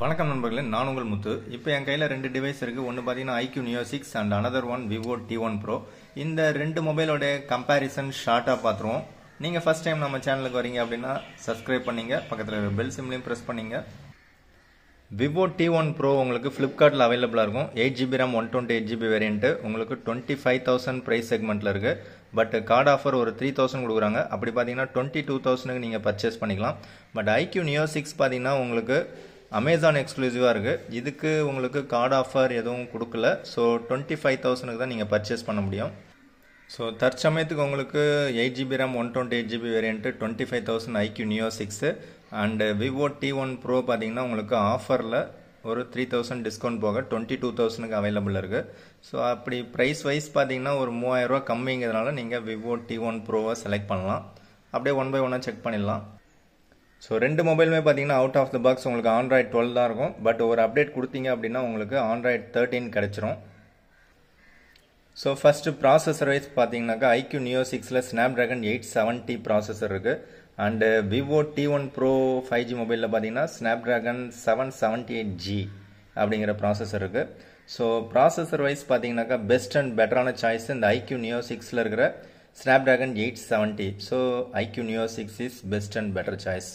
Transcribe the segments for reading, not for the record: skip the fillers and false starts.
வணக்கம் நண்பர்களே, நான் உங்கள் முத்து. இப்போ என் கையில் ரெண்டு டிவைஸ் இருக்குது. ஒன்று பார்த்தீங்கன்னா iQOO Neo 6 and another one vivo T1 Pro. இந்த ரெண்டு மொபைலோட கம்பேரிசன் ஷார்ட்டாக பார்த்துருவோம். நீங்கள் ஃபர்ஸ்ட் டைம் நம்ம சேனலுக்கு வரீங்க அப்படின்னா சப்ஸ்கிரைப் பண்ணிங்க, பக்கத்தில் இருக்கிற பெல் சிம்லையும் ப்ரெஸ் பண்ணிங்க. vivo T1 Pro உங்களுக்கு ஃப்ளிப்கார்ட்டில் அவைலபிளாக இருக்கும். 8GB RAM 128GB வேரியண்ட்டு உங்களுக்கு 25,000 ப்ரைஸ் செக்மெண்ட்டில் இருக்குது. பட் கார்டு ஆஃபர் ஒரு 3,000 கொடுக்குறாங்க. அப்படி பார்த்தீங்கன்னா 22,000க்கு நீங்கள் பர்ச்சேஸ் பண்ணிக்கலாம். பட் iQOO Neo 6 பார்த்தீங்கன்னா உங்களுக்கு அமேசான் எக்ஸ்க்ளூசிவாக இருக்குது. இதுக்கு உங்களுக்கு கார்டு ஆஃபர் எதுவும் கொடுக்கல. ஸோ 25,000க்கு தான் நீங்கள் பர்ச்சேஸ் பண்ண முடியும். ஸோ தற்சமயத்துக்கு உங்களுக்கு 8GB RAM 128GB variant 25,000 iQOO Neo 6 and vivo T1 Pro பார்த்தீங்கன்னா உங்களுக்கு ஆஃபரில் ஒரு 3,000 டிஸ்கவுண்ட் போக 22,000க்கு அவைலபிள் இருக்குது. ஸோ அப்படி ப்ரைஸ் வைஸ் பார்த்தீங்கன்னா ஒரு 3,000 ரூபா கம்மிங்கிறதுனால நீங்கள் vivo T1 Proவை செலக்ட் பண்ணலாம். அப்படியே ஒன் பை ஒன்னாக செக் பண்ணிடலாம். ஸோ ரெண்டு மொபைலுமே பார்த்தீங்கன்னா அவுட் ஆஃப் த பாக்ஸ் உங்களுக்கு Android 12 தான் இருக்கும். பட் ஒரு அப்டேட் கொடுத்தீங்க அப்படின்னா உங்களுக்கு Android 13 கிடச்சிரும். ஸோ ஃபஸ்ட்டு ப்ராசஸர் வைஸ் பார்த்தீங்கன்னாக்கா iQOO Neo 6ல் Snapdragon 870 ப்ராசஸர் இருக்குது. And vivo T1 Pro 5G மொபைலில் பார்த்தீங்கன்னா Snapdragon 778G அப்படிங்கிற ப்ராசஸர் இருக்குது. ஸோ ப்ராசஸர் வைஸ் பார்த்தீங்கன்னாக்கா பெஸ்ட் அண்ட் பெட்டரான சாய்ஸ் இந்த iQOO Neo 6ல் இருக்கிற Snapdragon 870. So iQOO Neo 6 is best and better choice.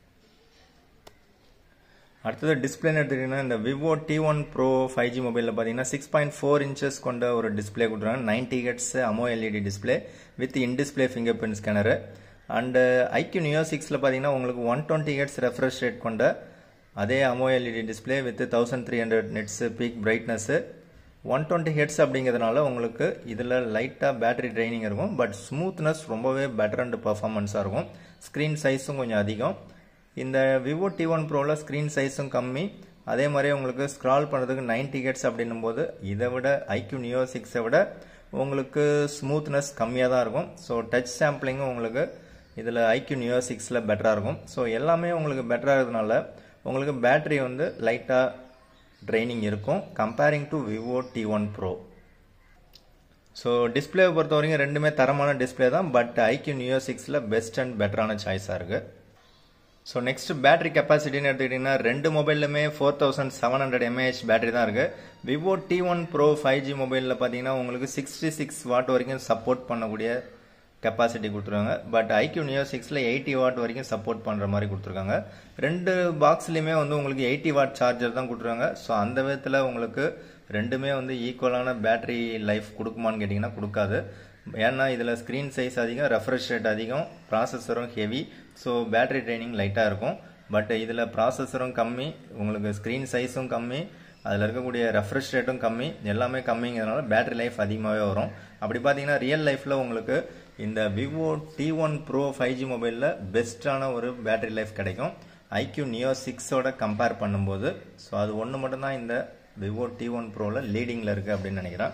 அடுத்தது டிஸ்பிளேன்னு எடுத்துக்கிட்டிங்கன்னா இந்த vivo T1 Pro 5G மொபைலில் பார்த்தீங்கன்னா 6.4 இன்ச்சஸ் கொண்ட ஒரு டிஸ்பிளே கொடுத்துருக்காங்க. 90 Hz AMOLED display with in display finger print scanner. And iQOO Neo 6ல் பார்த்தீங்கன்னா உங்களுக்கு 120 Hz ரெஃப்ரெஷ் ரேட் கொண்ட அதே AMOLED display with 1300 nits peak brightness. 120 Hz அப்படிங்கிறதுனால உங்களுக்கு இதில் லைட்டாக பேட்டரி ட்ரைனிங் இருக்கும். பட் ஸ்மூத்னஸ் ரொம்பவே பெட்டர் அண்ட் பர்ஃபார்மன்ஸாக இருக்கும். ஸ்க்ரீன் சைஸும் கொஞ்சம் அதிகம். இந்த vivo T1 Proவில் ஸ்க்ரீன் சைஸும் கம்மி. அதே மாதிரி உங்களுக்கு ஸ்க்ரால் பண்ணுறதுக்கு 90 Hz அப்படின்னும் போது இதை விட iQOO Neo 6ஐ விட உங்களுக்கு ஸ்மூத்னஸ் கம்மியாக தான் இருக்கும். ஸோ டச் சாம்பிளிங்கும் உங்களுக்கு இதில் iQOO Neo 6ல் பெட்டராக இருக்கும். ஸோ எல்லாமே உங்களுக்கு பெட்டராக இருக்கிறதுனால உங்களுக்கு பேட்டரி வந்து லைட்டாக ட்ரைனிங் இருக்கும் comparing to vivo T1 Pro. So டிஸ்பிளேவை பொறுத்த வரைக்கும் ரெண்டுமே தரமான டிஸ்பிளே தான். பட் iQOO Neo 6ல் பெஸ்ட் அண்ட் பெட்டரான சாய்ஸாக இருக்குது. ஸோ நெக்ஸ்ட் பேட்டரி கெப்பாசிட்டின்னு எடுத்துக்கிட்டிங்கன்னா ரெண்டு மொபைலுமே 4700 mAh பேட்டரி தான் இருக்குது. vivo T1 Pro 5G மொபைலில் பார்த்தீங்கன்னா உங்களுக்கு 66 வாட் வரைக்கும் சப்போர்ட் பண்ணக்கூடிய கெப்பாசிட்டி கொடுத்துருக்காங்க. பட் iQOO Neo 6ல் 80 வாட் வரைக்கும் சப்போர்ட் பண்ணுற மாதிரி கொடுத்துருக்காங்க. ரெண்டு பாக்ஸ்லையுமே வந்து உங்களுக்கு 80 வாட் சார்ஜர் தான் கொடுத்துருக்காங்க. ஸோ அந்த விதத்தில் உங்களுக்கு ரெண்டுமே வந்து ஈக்குவலான பேட்டரி லைஃப் கொடுக்குமான்னு கேட்டிங்கன்னா கொடுக்காது. ஏன்னா இதில் ஸ்க்ரீன் சைஸ் அதிகம், ரெஃப்ரெஷ் ரேட் அதிகம், ப்ராசஸரும் ஹெவி. ஸோ பேட்டரி ட்ரைனிங் லைட்டாக இருக்கும். பட் இதில் ப்ராசஸரும் கம்மி, உங்களுக்கு ஸ்க்ரீன் சைஸும் கம்மி, அதில் இருக்கக்கூடிய ரெஃப்ரெஷ் ரேட்டும் கம்மி, எல்லாமே கம்மிங்கிறதுனால பேட்டரி லைஃப் அதிகமாகவே வரும். அப்படி பார்த்தீங்கன்னா ரியல் லைஃப்பில் உங்களுக்கு இந்த vivo T1 Pro 5G மொபைலில் பெஸ்ட்டான ஒரு பேட்டரி லைஃப் கிடைக்கும் iQOO Neo 6ஓட கம்பேர் பண்ணும்போது. ஸோ அது ஒன்று மட்டும்தான் இந்த vivo T1 Proவில் லீடிங்கில் இருக்குது அப்படின்னு நினைக்கிறேன்.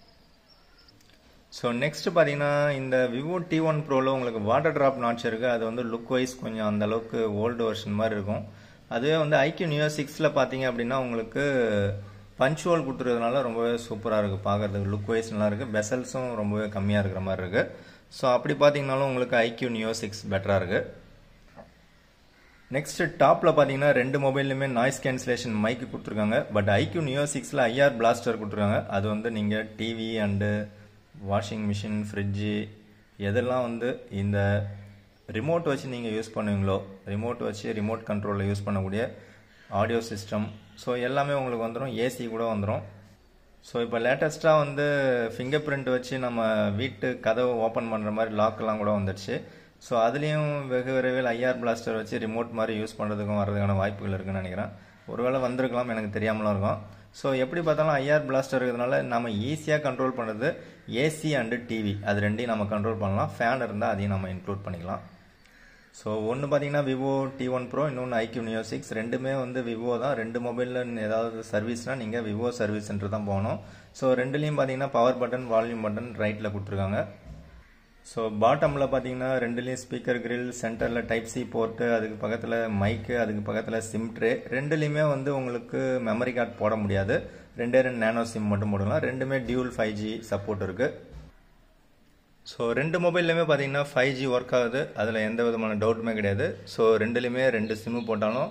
ஸோ நெக்ஸ்ட் பார்த்தீங்கன்னா இந்த vivo T1 Proவில் உங்களுக்கு வாட்டர் ட்ராப் நாட்ச் இருக்குது. அது வந்து லுக் வைஸ் கொஞ்சம் அந்தளவுக்கு ஓல்டு வெர்ஷன் மாதிரி இருக்கும். அதுவே வந்து iQOO Neo 6ல் பார்த்தீங்க அப்படின்னா உங்களுக்கு பஞ்ச் ஹோல் கொடுத்துருக்கிறதுனால ரொம்பவே சூப்பராக இருக்குது பார்க்குறதுக்கு. லுக் வைஸ் நல்லா இருக்குது. பெசல்ஸும் ரொம்பவே கம்மியாக இருக்கிற மாதிரி இருக்குது. ஸோ அப்படி பார்த்தீங்கன்னாலும் உங்களுக்கு iQOO Neo 6 பெட்டராக இருக்குது. நெக்ஸ்ட் டாப்பில் பார்த்தீங்கன்னா ரெண்டு மொபைல்லையுமே நாய்ஸ் கேன்சலேஷன் மைக்கு கொடுத்துருக்காங்க. பட் iQOO Neo 6ல் IR பிளாஸ்டர் கொடுத்துருக்காங்க. அது வந்து நீங்கள் TV and washing machine, fridge எதெல்லாம் வந்து இந்த ரிமோட் வச்சு நீங்கள் யூஸ் பண்ணுவீங்களோ, ரிமோட் கண்ட்ரோலில் யூஸ் பண்ணக்கூடிய ஆடியோ சிஸ்டம், ஸோ எல்லாமே உங்களுக்கு வந்துடும். ஏசி கூட வந்துடும். ஸோ இப்போ லேட்டஸ்ட்டாக வந்து ஃபிங்கர் பிரிண்ட் வச்சு நம்ம வீட்டு கதவை ஓப்பன் பண்ணுற மாதிரி லாக்கெல்லாம் கூட வந்துடுச்சு. ஸோ அதுலேயும் வெகு விரைவில் IR பிளாஸ்டர் வச்சு ரிமோட் மாதிரி யூஸ் பண்ணுறதுக்கும் வர்றதுக்கான வாய்ப்புகள் இருக்குதுன்னு நினைக்கிறேன். ஒருவேளை வந்திருக்கலாம், எனக்கு தெரியாமலாம் இருக்கும். ஸோ எப்படி பார்த்தாலும் IR பிளாஸ்டர் இருக்கிறதுனால நம்ம ஈஸியாக கண்ட்ரோல் பண்ணுறது ஏசி அண்டு டிவி, அது ரெண்டையும் நம்ம கண்ட்ரோல் பண்ணலாம். ஃபேன் இருந்தால் அதையும் நம்ம இன்க்ளூட் பண்ணிக்கலாம். ஸோ ஒன்று பார்த்தீங்கன்னா vivo T1 Pro, இன்னொன்று iQOO Neo 6. ரெண்டுமே வந்து vivo தான். ரெண்டு மொபைலில் ஏதாவது சர்வீஸ்னால் நீங்கள் vivo சர்வீஸ் சென்டர் தான் போகணும். ஸோ ரெண்டுலேயும் பார்த்தீங்கன்னா பவர் பட்டன், வால்யூம் பட்டன் ரைட்டில் கொடுத்துருக்காங்க. ஸோ பாட்டமில் பார்த்தீங்கன்னா ரெண்டுலேயும் ஸ்பீக்கர் கிரில், சென்டரில் டைப் சி போர்ட்டு, அதுக்கு பக்கத்தில் மைக்கு, அதுக்கு பக்கத்தில் சிம் ட்ரே. ரெண்டுலேயுமே வந்து உங்களுக்கு மெமரி கார்டு போட முடியாது. ரெண்டு நேனோ சிம் மட்டும் போடலாம். ரெண்டுமே டியூல் 5G சப்போர்ட் இருக்குது. ஸோ ரெண்டு மொபைல்லையுமே பார்த்தீங்கன்னா 5G ஒர்க் ஆகுது. அதில் எந்த விதமான டவுட்டுமே கிடையாது. ஸோ ரெண்டுலேயுமே ரெண்டு சிம்மு போட்டாலும்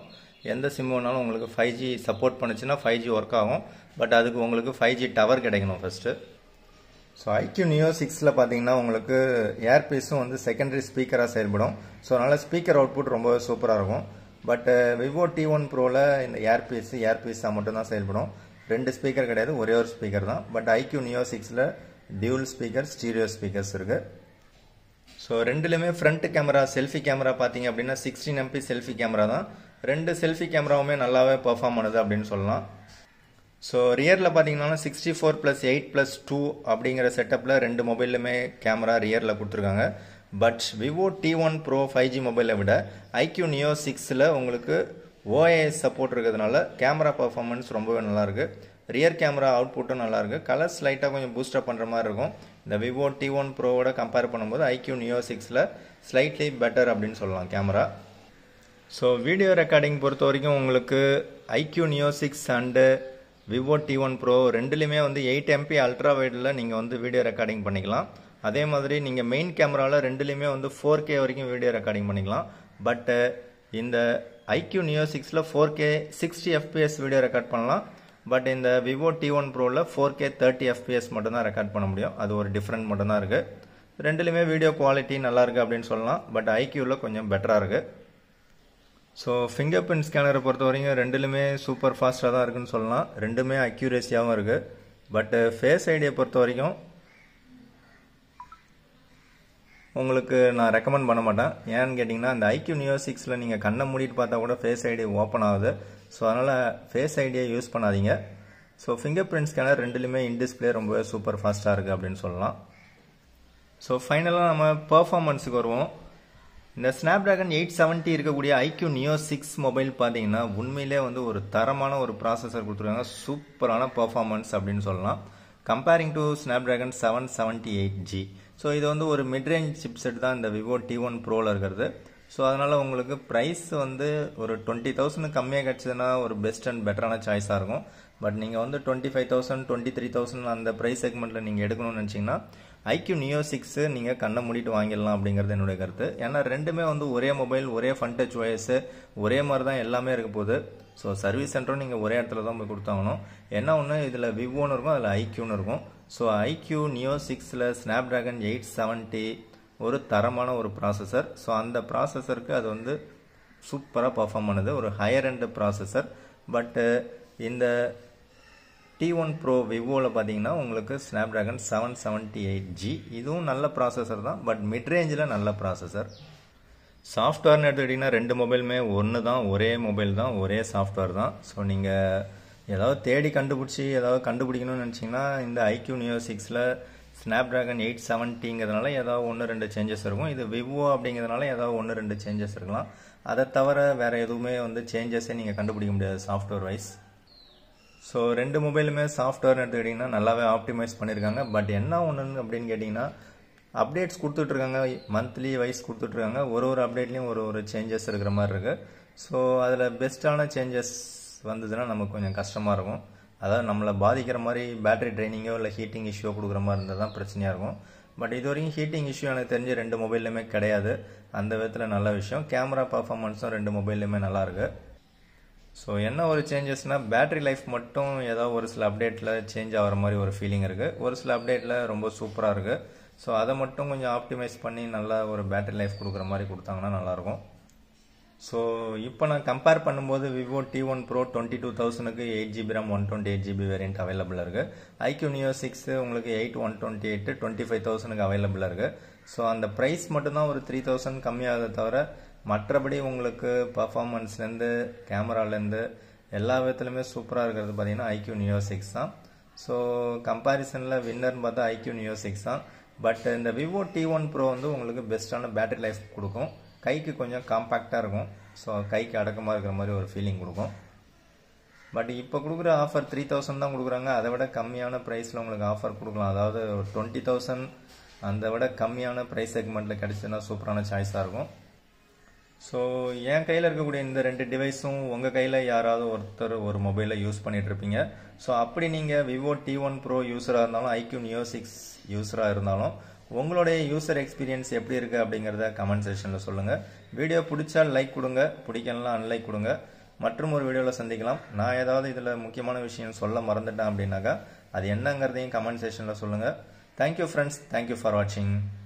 எந்த சிம் வேணாலும் உங்களுக்கு 5G சப்போர்ட் பண்ணுச்சுன்னா 5G ஒர்க் ஆகும். பட் அதுக்கு உங்களுக்கு 5G டவர் கிடைக்கணும் ஃபஸ்ட்டு. ஸோ iQOO Neo 6ல பார்த்தீங்கன்னா உங்களுக்கு ஏர்பீஸும் வந்து செகண்டரி ஸ்பீக்கராக செயல்படும். ஸோ அதனால் ஸ்பீக்கர் அவுட்புட் ரொம்ப சூப்பராக இருக்கும். பட் விவோ T1 ப்ரோவில் இந்த ஏர்பீஸாக மட்டும்தான் செயல்படும். 2 ஸ்பீக்கர் கிடையாது, ஒரே ஒரு ஸ்பீக்கர் தான். பட் iQOO Neo 6ல டியூல் ஸ்பீக்கர், ஸ்டீரியோ ஸ்பீக்கர்ஸ் இருக்குது. ஸோ ரெண்டுலேயுமே ஃப்ரண்ட் கேமரா, செல்ஃபி கேமரா பார்த்தீங்க அப்படின்னா 16 MP செல்ஃபி கேமரா தான். 2 செல்ஃபி கேமராவுமே நல்லாவே பெர்ஃபார்ம் பண்ணுது அப்படின்னு சொல்லலாம். ஸோ ரியரில் பார்த்தீங்கன்னா 64+8+2 அப்படிங்கிற செட்டப்பில் 2 மொபைல்லுமே கேமரா ரியரில் கொடுத்துருக்காங்க. But Vivo T1 Pro 5G மொபைலை விட iQOO Neo 6ல் உங்களுக்கு OIS சப்போர்ட் இருக்கிறதுனால கேமரா பர்ஃபார்மன்ஸ் ரொம்பவே நல்லாயிருக்கு. ரியர் கேமரா அவுட்புட்டும் நல்லாயிருக்கு. கலர்ஸ் லைட்டாக கொஞ்சம் பூஸ்டப் பண்ணுற மாதிரி இருக்கும். இந்த விவோ T1 ப்ரோவோட கம்பேர் பண்ணும்போது iQOO Neo 6ல் ஸ்லைட்லி பெட்டர் அப்படின்னு சொல்லலாம் கேமரா. ஸோ வீடியோ ரெக்கார்டிங் பொறுத்த வரைக்கும் உங்களுக்கு iQOO Neo 6 and Vivo T1 Pro ரெண்டுலேயுமே வந்து 8 MP அல்ட்ரா வைடில் நீங்கள் வந்து வீடியோ ரெக்கார்டிங் பண்ணிக்கலாம். அதே மாதிரி நீங்கள் மெயின் கேமராவில் ரெண்டுலேயுமே வந்து 4K வரைக்கும் வீடியோ ரெக்கார்டிங் பண்ணிக்கலாம். பட் இந்த iQOO Neo 6ல் 4K 60 FPS வீடியோ ரெக்கார்ட் பண்ணலாம். பட் இந்த விவோ T1 ப்ரோவில் 4K 30 FPS மட்டும்தான் ரெக்கார்ட் பண்ண முடியும். அது ஒரு டிஃப்ரெண்ட் மட்டும்தான் இருக்குது. ரெண்டுலேயுமே வீடியோ குவாலிட்டி நல்லாயிருக்கு அப்படின்னு சொல்லலாம். பட் iQOOவில் கொஞ்சம் பெட்டராக இருக்குது. ஸோ ஃபிங்கர் பிரிண்ட் ஸ்கேனரை பொறுத்த வரைக்கும் ரெண்டுலுமே சூப்பர் ஃபாஸ்ட்டாக தான் இருக்குன்னு சொல்லலாம். ரெண்டுமே அக்யூரேசியாகவும் இருக்குது. பட் ஃபேஸ் ஐடியை பொறுத்த வரைக்கும் உங்களுக்கு நான் ரெக்கமெண்ட் பண்ண மாட்டேன். ஏன்னு கேட்டிங்கன்னா இந்த iQOO Neo 6ல் நீங்கள் கண்ணை மூடிட்டு பார்த்தா கூட ஃபேஸ் ஐடி ஓப்பன் ஆகுது. ஸோ அதனால் ஃபேஸ் ஐடியை யூஸ் பண்ணாதீங்க. ஸோ ஃபிங்கர் பிரிண்ட் ஸ்கேனர் ரெண்டுலுமே இன் டிஸ்பிளே ரொம்பவே சூப்பர் ஃபாஸ்ட்டாக இருக்குது அப்படின்னு சொல்லலாம். ஸோ ஃபைனலாக நம்ம பர்ஃபார்மன்ஸுக்கு வருவோம். இந்த ஸ்னாப்டிராகன் 870 இருக்கக்கூடிய iQOO Neo 6 மொபைல் பார்த்தீங்கன்னா உண்மையிலே வந்து ஒரு தரமான ஒரு ப்ராசஸர் கொடுத்துருக்காங்க. சூப்பரான பர்ஃபார்மன்ஸ் அப்படின்னு சொல்லலாம். Comparing to Snapdragon 778G. So இது வந்து ஒரு மிட்ரேஞ்ச் சிப்செட் தான் இந்த விவோ T1 ப்ரோவில் இருக்கிறது. ஸோ அதனால் உங்களுக்கு ப்ரைஸ் வந்து ஒரு 20,000 கம்மியாக கிடச்சதுன்னா ஒரு பெஸ்ட் அண்ட் பெட்டரான சாய்ஸாக இருக்கும். பட் நீங்கள் வந்து 25,000 23,000 அந்த ப்ரைஸ் செக்மெண்ட்டில் நீங்கள் எடுக்கணும்னு நினச்சிங்கன்னா iQOO Neo 6 நீங்கள் கண்ணை மூடிட்டு வாங்கிடலாம் அப்படிங்கிறது என்னுடைய கருத்து. ஏன்னா ரெண்டுமே வந்து ஒரே மொபைல், ஒரே ஃபன் டச் OS, ஒரே மாதிரி தான் எல்லாமே இருக்க போகுது. ஸோ சர்வீஸ் சென்டரும் நீங்கள் ஒரே இடத்துல தான் போய் கொடுத்தாகணும். என்ன ஒன்று இதில் விவோன்னு இருக்கும், அதில் iQOOன்னு இருக்கும். ஸோ iQOO Neo 6ல் ஸ்னாப்டிராகன் 870 ஒரு தரமான ஒரு ப்ராசஸர். ஸோ அந்த ப்ராசஸருக்கு அது வந்து சூப்பராக பர்ஃபார்ம் பண்ணுது. ஒரு ஹையர் எண்ட் ப்ராசஸர். பட்டு இந்த T1 Pro விவோவில் பார்த்தீங்கன்னா உங்களுக்கு ஸ்னாப்டிராகன் 778G. இதுவும் நல்ல ப்ராசஸர் தான். பட் மிட்ரேஞ்சில் நல்ல ப்ராசஸர். சாஃப்ட்வேர்னு எடுத்துக்கிட்டிங்கன்னா 2 மொபைலுமே ஒன்று தான், ஒரே மொபைல் தான், ஒரே சாஃப்ட்வேர் தான். ஸோ நீங்கள் ஏதாவது தேடி கண்டுபிடிச்சி ஏதாவது கண்டுபிடிக்கணும்னு நினச்சிங்கன்னா இந்த iQOO Neo 6ல் ஸ்னாப்டிராகன் 870ங்கிறதுனால ஏதாவது 1-2 சேஞ்சஸ் இருக்கும். இது விவோ அப்படிங்கிறதுனால ஏதாவது 1-2 சேஞ்சஸ் இருக்கலாம். அதை தவிர வேறு எதுவுமே வந்து சேஞ்சஸே நீங்கள் கண்டுபிடிக்க முடியாது சாஃப்ட்வேர் வைஸ். ஸோ 2 மொபைலுமே சாஃப்ட்வேர்னு எடுத்துக்கிட்டிங்கன்னா நல்லாவே ஆப்டிமைஸ் பண்ணியிருக்காங்க. பட் என்ன ஒன்று அப்படின்னு கேட்டிங்கன்னா அப்டேட்ஸ் கொடுத்துட்ருக்காங்க, மந்த்லி வைஸ் கொடுத்துட்ருக்காங்க. ஒரு அப்டேட்லேயும் ஒரு சேஞ்சஸ் இருக்கிற மாதிரி இருக்குது. ஸோ அதில் பெஸ்ட்டான சேஞ்சஸ் வந்ததுன்னா நமக்கு கொஞ்சம் கஷ்டமாக இருக்கும். அதாவது நம்மளை பாதிக்கிற மாதிரி பேட்டரி ட்ரைனிங்கோ இல்லை ஹீட்டிங் இஷ்யூ கொடுக்குற மாதிரி இருந்தால் தான் பிரச்சனையாக இருக்கும். பட் இது வரைக்கும் ஹீட்டிங் இஷ்யூ எனக்கு தெரிஞ்சு 2 மொபைல்லையுமே கிடையாது. அந்த விதத்தில் நல்ல விஷயம். கேமரா பர்ஃபார்மன்ஸும் 2 மொபைல்லையுமே நல்லாயிருக்கு. ஸோ என்ன ஒரு சேஞ்சஸ்னால் பேட்டரி லைஃப் மட்டும் ஏதோ ஒரு சில அப்டேட்டில் சேஞ்ச் ஆகிற மாதிரி ஒரு ஃபீலிங் இருக்குது. ஒரு சில அப்டேட்டில் ரொம்ப சூப்பராக இருக்குது. ஸோ அதை மட்டும் கொஞ்சம் ஆப்டிமைஸ் பண்ணி நல்லா ஒரு பேட்டரி லைஃப் கொடுக்குற மாதிரி கொடுத்தாங்கன்னா நல்லாயிருக்கும். ஸோ இப்போ நான் கம்பேர் பண்ணும்போது விவோ T1 Pro 22,000க்கு 8GB RAM 128GB வேரியண்ட் அவைலபிளாக இருக்குது. iQOO Neo 6 உங்களுக்கு 8 128 25,000க்கு அவைலபிளாக இருக்குது. ஸோ அந்த ப்ரைஸ் மட்டும்தான் ஒரு 3,000 கம்மியாகதை தவிர மற்றபடி உங்களுக்கு பர்ஃபார்மன்ஸ்லேருந்து கேமராலேருந்து எல்லா விதத்துலையுமே சூப்பராக இருக்கிறது பார்த்தீங்கன்னா iQOO Neo 6 தான். ஸோ கம்பேரிசனில் வின்னர்னு பார்த்தா iQOO Neo 6 தான். பட் இந்த விவோ T1 Pro வந்து உங்களுக்கு பெஸ்ட்டான பேட்டரி லைஃப் கொடுக்கும். கைக்கு கொஞ்சம் காம்பேக்டாக இருக்கும். ஸோ கைக்கு அடக்கமாக இருக்கிற மாதிரி ஒரு ஃபீலிங் கொடுக்கும். பட் இப்போ கொடுக்குற ஆஃபர் 3,000 தான் கொடுக்குறாங்க. அதை விட கம்மியான ப்ரைஸில் உங்களுக்கு ஆஃபர் கொடுக்கலாம். அதாவது ஒரு 20,000 அந்த விட கம்மியான ப்ரைஸ் செக்மெண்ட்டில் கிடச்சுன்னா சூப்பரான சாய்ஸாக இருக்கும். ஸோ என் கையில் இருக்கக்கூடிய இந்த 2 டிவைஸும் உங்கள் கையில் யாராவது ஒருத்தர் ஒரு மொபைலை யூஸ் பண்ணிகிட்ருப்பீங்க. ஸோ அப்படி நீங்கள் விவோ T1 Pro யூஸராக இருந்தாலும் iQOO Neo 6 யூஸராக இருந்தாலும் உங்களுடைய யூசர் எக்ஸ்பீரியன்ஸ் எப்படி இருக்குது அப்படிங்கிறத கமெண்ட் செக்ஷனில் சொல்லுங்கள். வீடியோ பிடிச்சா லைக் கொடுங்க, பிடிக்கலாம் அன்லைக் கொடுங்க. மற்றும் ஒரு வீடியோவில் சந்திக்கலாம். நான் ஏதாவது இதில் முக்கியமான விஷயம் சொல்ல மறந்துட்டேன் அப்படின்னாக்கா அது என்னங்கிறதையும் கமெண்ட் செக்ஷனில் சொல்லுங்கள். தேங்க்யூ ஃப்ரெண்ட்ஸ், தேங்க்யூ ஃபார் வாட்சிங்.